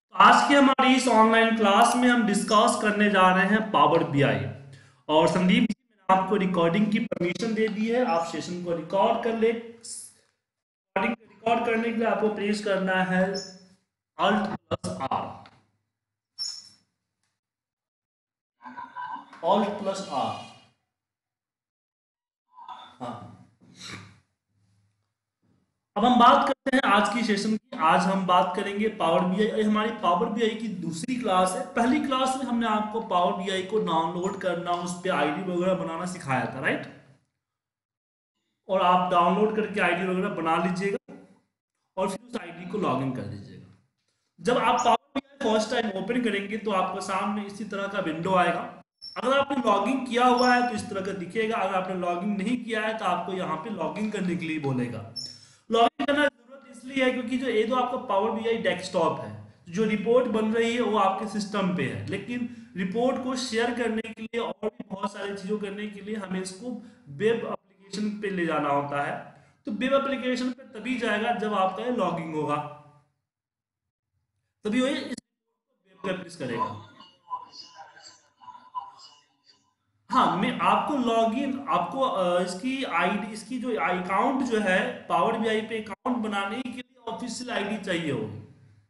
आज की हमारी इस ऑनलाइन क्लास में हम डिस्कस करने जा रहे हैं पावर बीआई। और संदीप जी, मैंने आपको रिकॉर्डिंग की परमिशन दे दी है, आप सेशन को रिकॉर्ड कर ले। रिकॉर्डिंग रिकॉर्ड करने के लिए आपको प्रेस करना है Alt plus R. Alt plus R. हाँ, अब हम बात करते हैं आज की सेशन की। आज हम बात करेंगे पावर बीआई। हमारी पावर बीआई की दूसरी क्लास है। पहली क्लास में हमने आपको पावर बीआई को डाउनलोड करना, उस पर आईडी वगैरह बनाना सिखाया था, राइट। और आप डाउनलोड करके आईडी वगैरह बना लीजिएगा और फिर उस आईडी को लॉगिन कर दीजिएगा। जब आप Power BI first time open करेंगे तो आपके सामने इसी तरह का विंडो आएगा। अगर आपने लॉगिन किया हुआ है तो इस तरह का दिखेगा, अगर आपने लॉगिन नहीं किया है तो आपको यहाँ पे लॉगिन करने के लिए बोलेगा। लॉगिन करना जरूरत इसलिए है क्योंकि जो ये जो आपका पावर बीआई डेस्कटॉप है, जो रिपोर्ट बन रही है वो आपके सिस्टम पे है, लेकिन रिपोर्ट को शेयर करने के लिए और भी बहुत सारी चीजों करने के लिए हमें इसको वेब एप्लीकेशन पे ले जाना होता है। तो वेब एप्लीकेशन पे तभी जाएगा जब आपका ये लॉगिंग होगा, तभी वो इस वेब पे प्रेस करेगा। हाँ, मैं आपको लॉगिन, आपको इसकी आईडी, इसकी जो अकाउंट जो है पावर बीआई पे अकाउंट बनाने के लिए ऑफिशियल आईडी चाहिए होगी।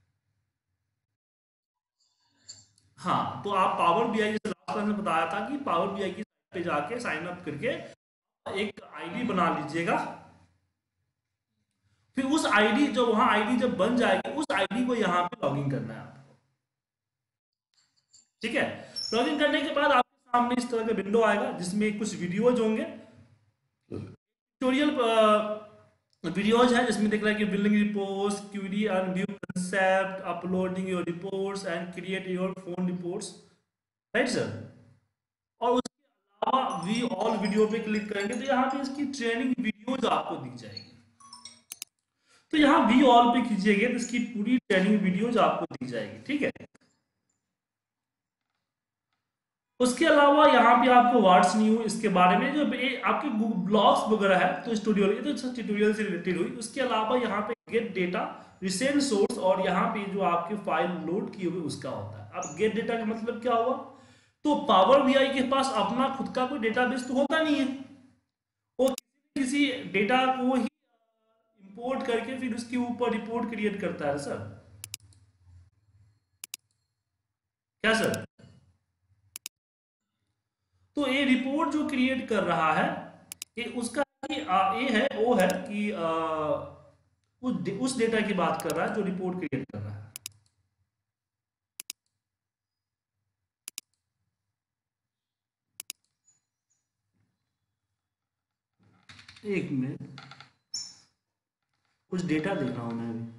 हाँ, तो आप पावर बीआई, जैसे लास्ट टाइम में बताया था कि पावर बीआई की साइट पे जाके साइन अप करके एक आईडी बना लीजिएगा। फिर उस आईडी, जो वहां आईडी जब बन जाएगी, उस आईडी को यहाँ पे लॉगिन करना है आपको। ठीक है। लॉगिन करने के बाद आपके सामने इस तरह का विंडो आएगा जिसमें कुछ वीडियोज होंगे, ट्यूटोरियल वीडियोज है, जिसमें देख रहा है कि building reports, query and view concept, uploading your reports and create your phone reports, right sir. और उसके अलावा वी ऑल वीडियो पे क्लिक करेंगे तो यहाँ पे इसकी ट्रेनिंग वीडियोज आपको दिख जाएगी। तो यहाँ वी ऑल पे खींचिएगा तो इसकी पूरी ट्रेनिंग वीडियोज आपको दिख जाएगी। ठीक है। उसके अलावा यहाँ पे आपको व्हाट्स न्यू, इसके बारे में जो आपके ब्लॉग्स वगैरह है, तो ट्यूटोरियल, ये तो ट्यूटोरियल से रिलेटेड हुई। उसके अलावा यहाँ पे गेट डेटा, रिसेंट सोर्स, और यहाँ पे जो आपके फाइल लोड किए हुए उसका होता है। अब गेट डेटा का मतलब क्या हुआ? तो पावर बीआई के पास अपना खुद का कोई डेटाबेस तो होता नहीं है, वो किसी डेटा को ही इंपोर्ट करके फिर उसके ऊपर रिपोर्ट क्रिएट करता है सर। क्या सर? तो ये रिपोर्ट जो क्रिएट कर रहा है, ये उसका ये है, वो है कि उस डेटा की बात कर रहा है जो रिपोर्ट क्रिएट कर रहा है। एक मिनट, कुछ डेटा देख रहा हूं मैं अभी।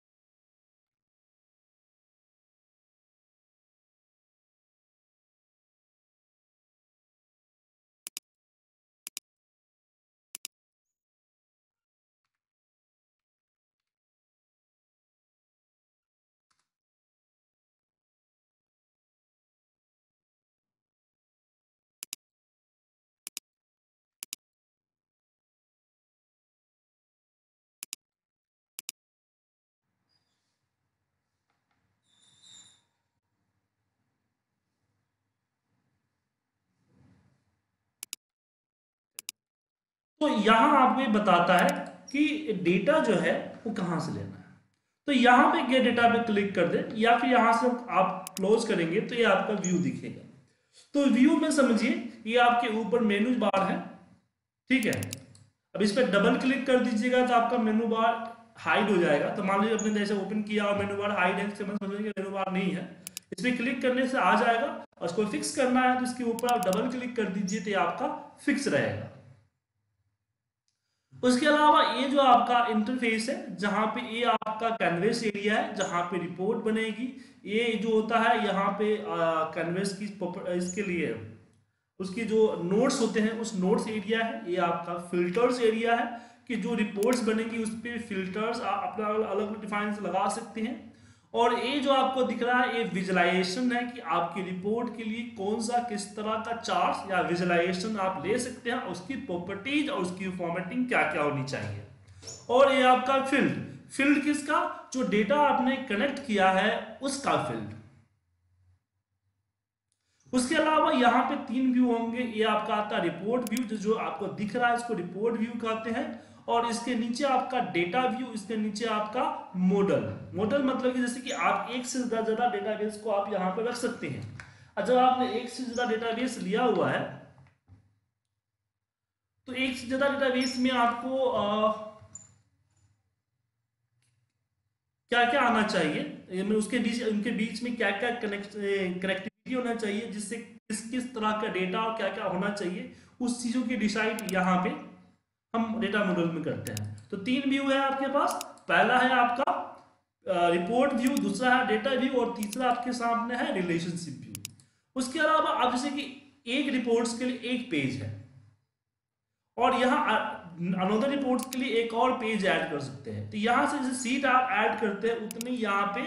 तो यहां आपको ये बताता है कि डेटा जो है वो कहां से लेना है। तो यहाँ पे गेट डेटा पे क्लिक कर दे, या फिर यहाँ से आप क्लोज करेंगे तो ये आपका व्यू दिखेगा। तो व्यू में समझिए ये आपके ऊपर मेनू बार है। ठीक है। अब इस पर डबल क्लिक कर दीजिएगा तो आपका मेनू बार हाइड हो जाएगा। तो मान लीजिए अपने जैसे ओपन किया और मेनू बार हाइड है, समझिए मेनू बार नहीं है, इस पर क्लिक करने से आ जाएगा। और इसको फिक्स करना है तो इसके ऊपर आप डबल क्लिक कर दीजिए तो ये आपका फिक्स रहेगा। उसके अलावा ये जो आपका इंटरफेस है, जहां पे ये आपका कैनवेस एरिया है जहां पे रिपोर्ट बनेगी, ये जो होता है यहाँ पे कैनवेस की इसके लिए उसकी जो नोट्स होते हैं उस नोट्स एरिया है। ये आपका फिल्टर्स एरिया है कि जो रिपोर्ट्स बनेंगी उस पर फिल्टर्स आप अपना अलग डिफाइन लगा सकते हैं। और ये जो आपको दिख रहा है ये विजुलाइजेशन है कि आपकी रिपोर्ट के लिए कौन सा किस तरह का चार्ट या विजुलाइजेशन आप ले सकते हैं, उसकी प्रॉपर्टीज और उसकी फॉर्मेटिंग क्या क्या होनी चाहिए। और ये आपका फील्ड फील्ड किसका? जो डेटा आपने कनेक्ट किया है उसका फील्ड। उसके अलावा यहाँ पे तीन व्यू होंगे। ये आपका आता है रिपोर्ट व्यू, जो आपको दिख रहा है इसको रिपोर्ट व्यू कहते हैं। और इसके नीचे आपका डेटा व्यू, इसके नीचे आपका मॉडल। मॉडल मतलब कि जैसे कि आप एक से ज्यादा डेटाबेस को आप यहाँ पे रख सकते हैं। और जब आपने एक से ज्यादा डेटाबेस लिया हुआ है तो एक से ज्यादा डेटाबेस में आपको क्या क्या आना चाहिए, उसके बीच उनके बीच में क्या क्या कनेक्टिविटी होना चाहिए, जिससे किस किस तरह का डेटा और क्या क्या होना चाहिए, उस चीजों की डिसाइड यहाँ पे हम डेटा मॉडल में करते हैं। तो तीन व्यू है आपके पास। पहला है आपका रिपोर्ट व्यू, दूसरा है डेटा व्यू और तीसरा आपके सामने है रिलेशनशिप व्यू। उसके अलावा आप जैसे कि एक रिपोर्ट्स के लिए एक पेज है और यहाँ अनदर रिपोर्ट्स के लिए एक और पेज ऐड कर सकते हैं। तो यहाँ से जैसे सीट आप ऐड करते हैं उतनी यहाँ पे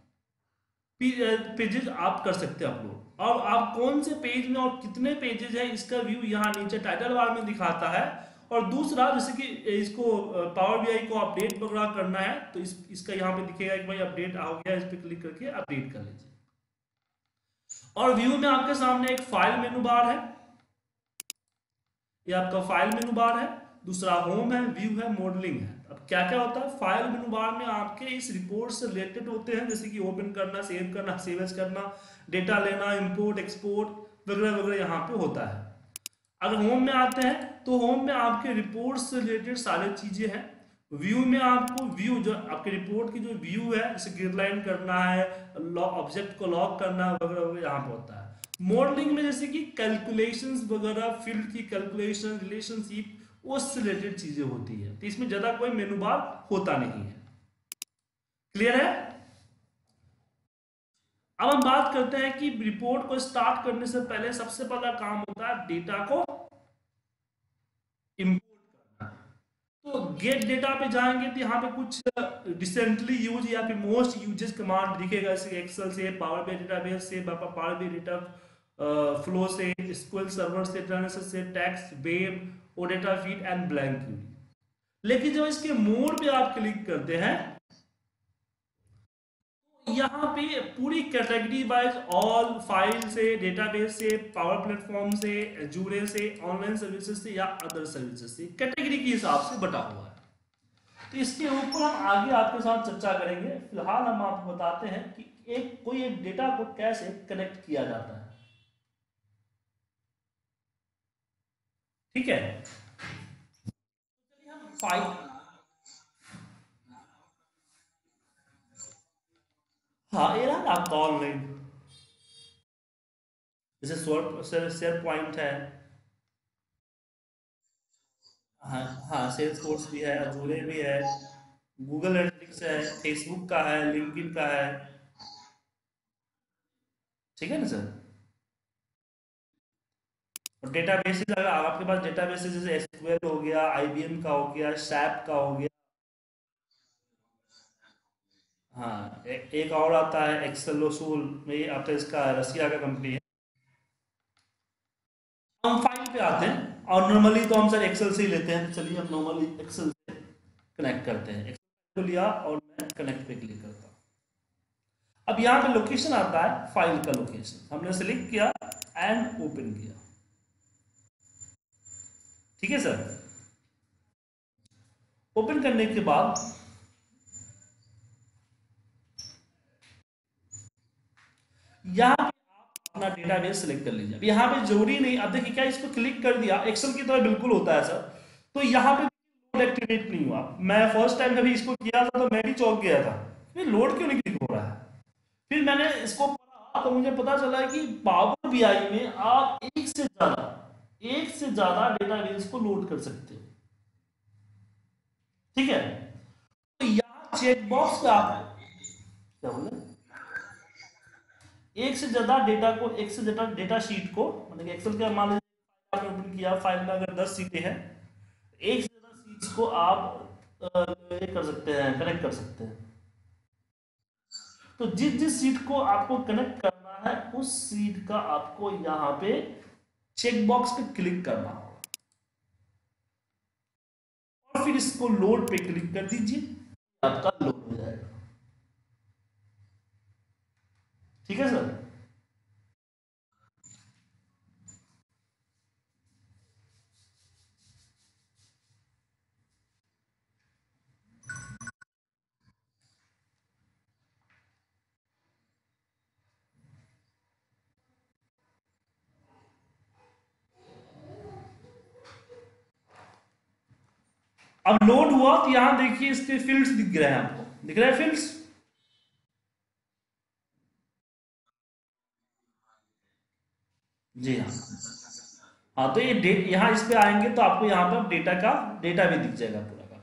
पेजेस आप कर सकते हैं अपलोड। और आप कौन से पेज में और कितने पेजेस है इसका व्यू यहाँ नीचे टाइटल बार में दिखाता है। और दूसरा जैसे कि इसको पावर बीआई को अपडेट वगैरह करना है तो इसका यहाँ पे दिखेगा कि भाई अपडेट हो गया, इस पर क्लिक करके अपडेट कर लीजिए। और व्यू में आपके सामने एक फाइल मेनू बार है, ये आपका फाइल मेनू बार है। दूसरा होम है, व्यू है, मॉडलिंग है। अब क्या क्या होता है फाइल मेनू बार में, आपके इस रिपोर्ट से रिलेटेड होते हैं, जैसे कि ओपन करना, सेव करना, सेव एज करना, डेटा लेना, इंपोर्ट एक्सपोर्ट वगैरह वगैरह यहाँ पे होता है। अगर होम में आते हैं तो होम में आपके रिपोर्ट से रिलेटेड सारी चीजें हैं। व्यू में आपको व्यू जो आपके रिपोर्ट की जो व्यू है, जैसे गिरलाइन करना है, ऑब्जेक्ट को लॉक करना वगैरह वगैरह यहाँ पे होता है। मॉडलिंग में जैसे कि कैलकुलेशंस वगैरह, फील्ड की कैलकुलेशन, रिलेशनशिप, उससे रिलेटेड चीजें होती है। तो इसमें ज्यादा कोई मेनू बार होता नहीं है। क्लियर है? अब हम बात करते हैं कि रिपोर्ट को स्टार्ट करने से पहले सबसे पहला काम होता है डेटा को इंपोर्ट करना। तो गेट डेटा पे जाएंगे तो यहाँ पे कुछ रिसेंटली यूज या फिर मोस्ट यूजेस कमांड दिखेगा, जैसे एक्सेल से, पावर बीआई डेटाबेस से, पावर बीआई डेटा फ्लो से, एसक्यूएल सर्वर से, ट्रांसलेशन से, टेक्स्ट, वेब और data feed and blank query. लेकिन जब इसके मोड पे आप क्लिक करते हैं यहाँ पे पूरी कैटेगरी वाइज ऑल फाइल से, डेटाबेस से, पावर प्लेटफॉर्म से, एजूरे से, ऑनलाइन सर्विसेज से या अदर सर्विसेज से कैटेगरी के हिसाब से बटा हुआ है। तो इसके ऊपर हम आगे आपके साथ चर्चा करेंगे। फिलहाल हम आपको बताते हैं कि कोई एक डेटा को कैसे कनेक्ट किया जाता है। ठीक है, चलिए हम फाइल, हाँ ये रहा आपका ऑनलाइन, जैसे शेयर पॉइंट है, हाँ हाँ सेल्स फोर्स भी है, अजूरे भी है, गूगल एनालिटिक्स है, फेसबुक का है, लिंक्डइन का है। ठीक है ना सर? और डेटाबेसेस, अगर आपके पास डेटाबेसेस जैसे एसक्यूएल हो गया, आईबीएम का हो गया, सैप का हो गया, हाँ एक और आता है एक्सेलोसूल में, ये आता है, इसका रसिया का कंपनी है। हम फाइल पे आते हैं और नॉर्मली तो हम सर एक्सेल से ही लेते हैं। तो चलिए हम नॉर्मली एक्सेल से कनेक्ट करते हैं। एक्सेल को लिया और मैं कनेक्ट पे क्लिक करता हूँ। अब यहाँ पे लोकेशन आता है, फाइल का लोकेशन हमने सेलेक्ट किया एंड ओपन किया। ठीक है सर? ओपन करने के बाद यहाँ पे आप अपना डेटाबेस सेलेक्ट कर लीजिए। अब यहाँ पे जरूरी नहीं, अब देखिए क्या इसको क्लिक कर दिया, एक्सेल की तरह बिल्कुल होता है सर। तो यहाँ पे लोड एक्टिवेट नहीं हुआ। मैं फर्स्ट टाइम जब इसको किया था तो मैं भी चौंक गया था, ये लोड क्यों नहीं क्लिक हो रहा है। फिर मैंने इसको पढ़ा तो मुझे पता चला कि पावर बीआई में आप एक से ज्यादा डेटाबेस को लोड कर सकते हो। ठीक है, तो यहाँ चेकबॉक्स पे आप क्या बोले, एक से ज्यादा डेटा को, एक से ज्यादा डेटा शीट को, मतलब एक्सेल का मान लीजिए आपने ओपन किया, फाइल में अगर 10 सीटें हैं, एक से ज्यादा सीट्स को आप ये कर सकते हैं, कनेक्ट कर सकते हैं। तो जिस जिस सीट को आपको कनेक्ट करना है उस सीट का आपको यहाँ पे चेकबॉक्स पे क्लिक करना होगा और फिर इसको लोड पे क्लिक कर दीजिए। आपका लोड हो जाएगा। ठीक है सर। अब लोड हुआ तो यहां देखिए इसके फील्ड्स दिख रहे हैं, आपको दिख रहे हैं फील्ड्स। जी हाँ। हाँ तो ये डेट यहाँ इस पे आएंगे तो आपको यहाँ पर डेटा का डेटा भी दिख जाएगा पूरा का।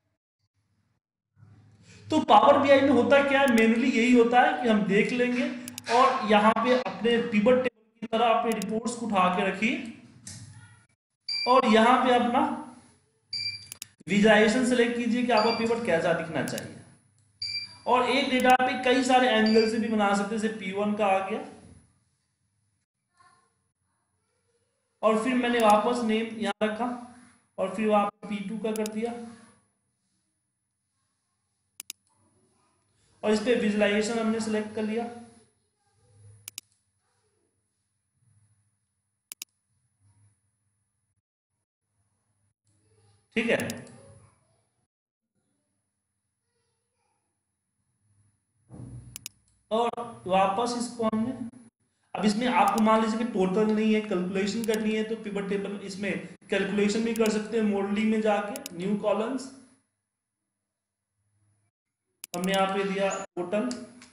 तो पावर बीआई में होता क्या है, मेनली यही होता है कि हम देख लेंगे और यहाँ पे अपने पिवट टेबल की तरह अपने रिपोर्ट्स को उठा के रखिए और यहाँ पे अपना विजुअलाइजेशन सेलेक्ट कीजिए कि आपका पिवट कैसा दिखना चाहिए। और एक डेटा पे कई सारे एंगल से भी बना सकते हैं, जैसे P1 का आ गया और फिर मैंने वापस नेम यहाँ रखा और फिर वापस P2 का कर दिया और इस पे विजुअलाइजेशन हमने सेलेक्ट कर लिया। ठीक है। और वापस इसको हमने, अब इसमें आपको मान लीजिए कि टोटल नहीं है, कैलकुलेशन करनी है तो पिवट टेबल इसमें कैलकुलेशन भी कर सकते हैं, मॉडलिंग में जाके न्यू कॉलम्स हमने यहाँ पे दिया टोटल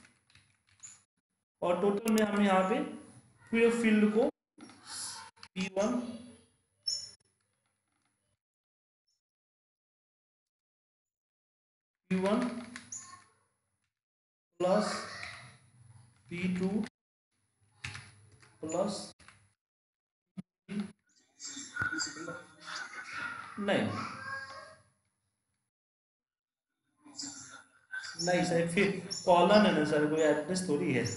और टोटल में हमने यहाँ पे फिर फील्ड को P1 प्लस P2 प्लस नहीं नहीं सर, फिर कॉलम है ना सर, कोई एड्रेस थोड़ी है।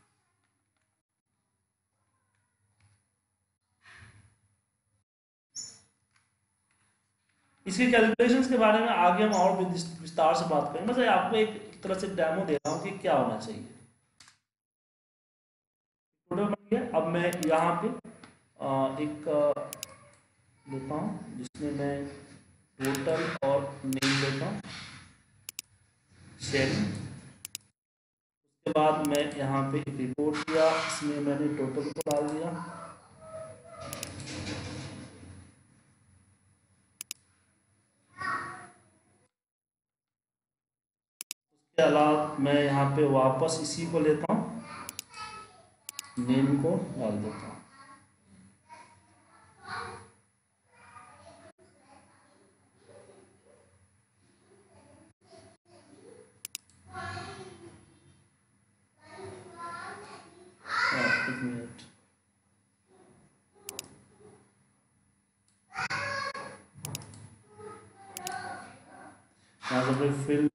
इसके कैलकुलेशंस के बारे में आगे हम और विस्तार से बात करेंगे, बस आपको एक तरह से डेमो दे रहा हूँ कि क्या होना चाहिए। टोटल बन गया। अब मैं यहाँ पे एक लेता हूँ जिसमें मैं टोटल और नेम लेता हूँ सेल। उसके बाद मैं यहाँ पे एक रिपोर्ट किया, इसमें मैंने टोटल को डाल दिया। उसके अलावा मैं यहाँ पे वापस इसी को लेता हूँ, नेम को डाल देता हूँ। एक मिनट, यहाँ से फिर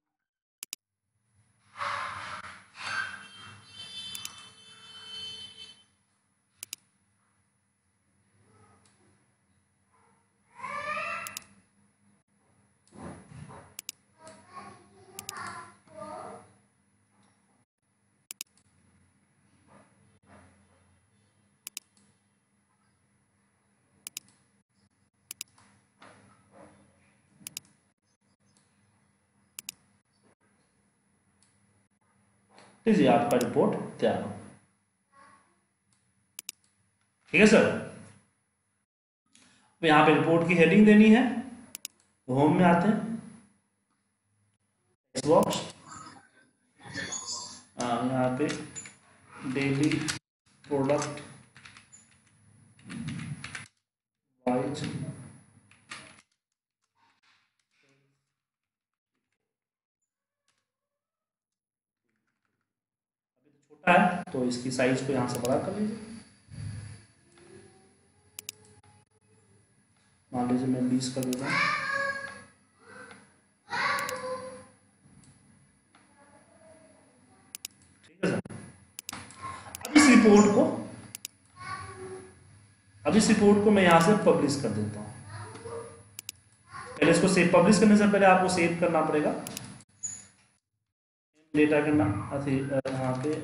लीजिए आपका रिपोर्ट तैयार हो। ठीक है सर। तो यहाँ पे रिपोर्ट की हेडिंग देनी है, तो होम में आते हैं, टेक्स्ट बॉक्स, यहाँ पे डेली प्रोडक्ट वाइज छोटा है तो इसकी साइज को यहाँ से बड़ा कर लीजिए। मान लीजिए मैं 20 कर देता हूँ। ठीक है सर। अब इस रिपोर्ट को मैं यहाँ से पब्लिश कर देता हूँ। पहले इसको सेव, पब्लिश करने से पहले आपको सेव करना पड़ेगा। डेटा का नाम अथी यहाँ पे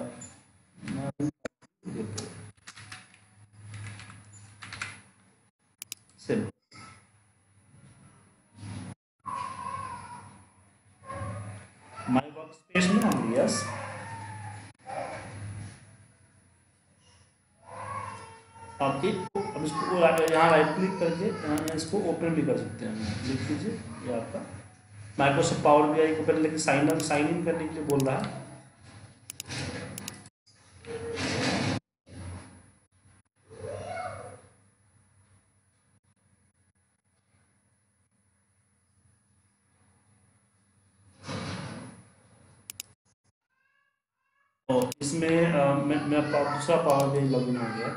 सिर्फ माय वर्क स्पेस में हम यस आप एक अब इसको यहाँ राइट क्लिक करके यहाँ इसको ओपन भी कर सकते हैं। लिख लीजिए ये आपका माइक्रोसॉफ्ट पावर बीआई को पहले लेकिन साइन इन करने के लिए बोल रहा है। तो इसमें मैं दूसरा पावर बीआई लॉगिन हो गया।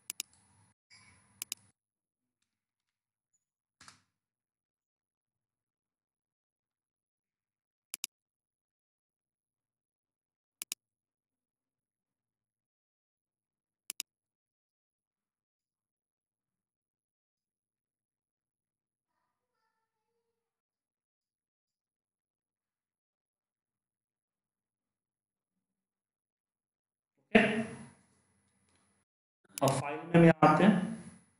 अब फाइल में हम यहाँ आते हैं,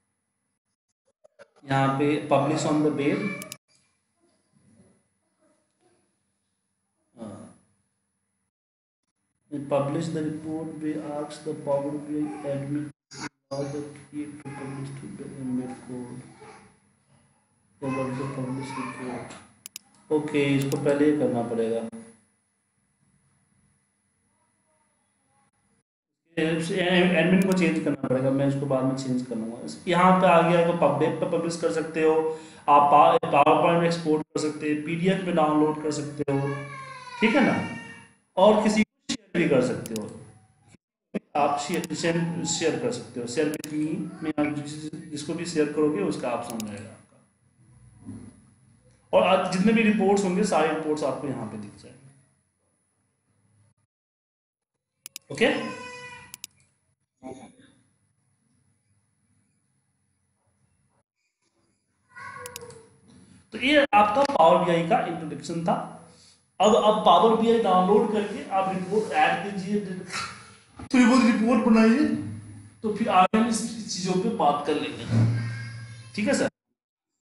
यहाँ पे publish on the web publish the report we ask the Power BI admin allow the key to publish to the embed code about the publish report। Okay इसको पहले ही करना पड़ेगा, एडमिन को चेंज करना पड़ेगा, मैं इसको बाद में चेंज कर लूँगा। यहाँ पे आ गया को वेब पे पब्लिश कर सकते हो आप, पावर पॉइंट में एक्सपोर्ट कर सकते हैं, पीडीएफ में डाउनलोड कर सकते हो, ठीक है ना, और किसी को शेयर भी कर सकते हो। आप शेयर कर सकते हो, शेयर विद मी में आप जिसको भी शेयर करोगे उसका ऑप्शन रहेगा आपका, और आज जितने भी रिपोर्ट्स होंगे सारे रिपोर्ट्स आपको यहाँ पे दिख जाएंगे। ओके तो ये आपका पावर बीआई का इंट्रोडक्शन था। अब पावर बीआई डाउनलोड करके आप रिपोर्ट ऐड कीजिए, फिर वो रिपोर्ट बनाइए, तो फिर आगे हम इस चीजों पे बात कर लेंगे। ठीक है सर।